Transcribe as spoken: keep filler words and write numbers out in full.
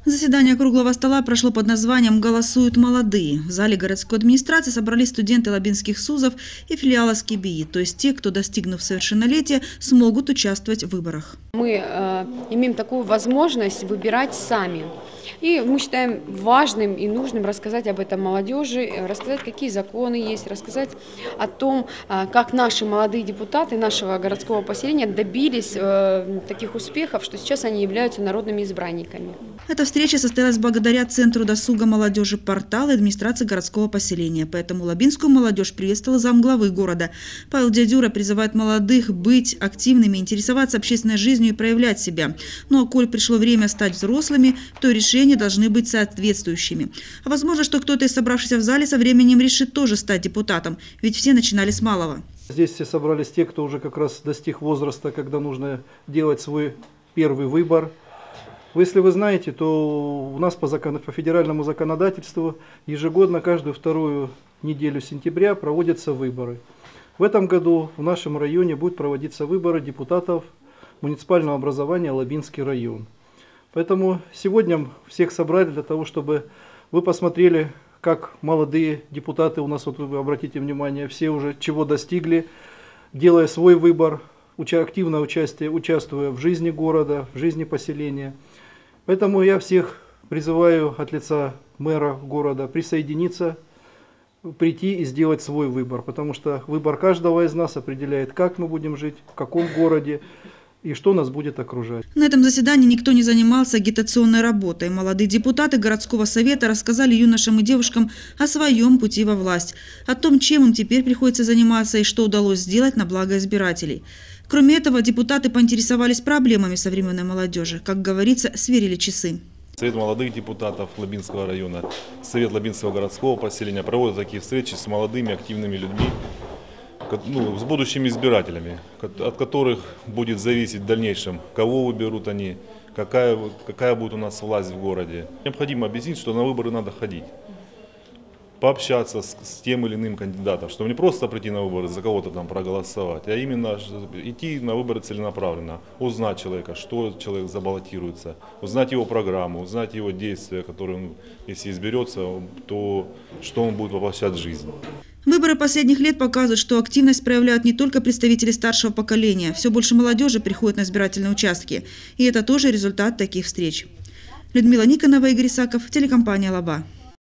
Заседание круглого стола прошло под названием «Голосуют молодые». В зале городской администрации собрались студенты лабинских СУЗов и филиала СКИБИИ, то есть те, кто, достигнув совершеннолетия, смогут участвовать в выборах. Мы э, имеем такую возможность выбирать сами. И мы считаем важным и нужным рассказать об этом молодежи, рассказать, какие законы есть, рассказать о том, как наши молодые депутаты нашего городского поселения добились таких успехов, что сейчас они являются народными избранниками. Эта встреча состоялась благодаря Центру досуга молодежи «Портал» и администрации городского поселения. Поэтому лабинскую молодежь приветствовал замглавы города. Павел Дядюра призывает молодых быть активными, интересоваться общественной жизнью и проявлять себя. Ну а коль пришло время стать взрослыми, то решения должны быть соответствующими. А возможно, что кто-то из собравшихся в зале со временем решит тоже стать депутатом, ведь все начинали с малого. Здесь все собрались те, кто уже как раз достиг возраста, когда нужно делать свой первый выбор. Если вы знаете, то у нас по, закон, по федеральному законодательству ежегодно каждую вторую неделю сентября проводятся выборы. В этом году в нашем районе будут проводиться выборы депутатов муниципального образования Лабинский район. Поэтому сегодня всех собрали для того, чтобы вы посмотрели, как молодые депутаты у нас, вот вы обратите внимание, все уже чего достигли, делая свой выбор, уча, активное участие, участвуя в жизни города, в жизни поселения. Поэтому я всех призываю от лица мэра города присоединиться, прийти и сделать свой выбор, потому что выбор каждого из нас определяет, как мы будем жить, в каком городе и что нас будет окружать. На этом заседании никто не занимался агитационной работой. Молодые депутаты городского совета рассказали юношам и девушкам о своем пути во власть, о том, чем им теперь приходится заниматься и что удалось сделать на благо избирателей. Кроме этого, депутаты поинтересовались проблемами современной молодежи. Как говорится, сверили часы. Совет молодых депутатов Лабинского района, Совет Лабинского городского поселения проводят такие встречи с молодыми активными людьми, ну, с будущими избирателями, от которых будет зависеть в дальнейшем, кого выберут они, какая, какая будет у нас власть в городе. Необходимо объяснить, что на выборы надо ходить, пообщаться с, с тем или иным кандидатом, чтобы не просто прийти на выборы, за кого-то там проголосовать, а именно идти на выборы целенаправленно, узнать человека, что человек забаллотируется, узнать его программу, узнать его действия, которые он, если изберется, то что он будет воплощать в жизнь. Выборы последних лет показывают, что активность проявляют не только представители старшего поколения. Все больше молодежи приходит на избирательные участки. И это тоже результат таких встреч. Людмила Никонова, Игорь Исаков, телекомпания «Лаба».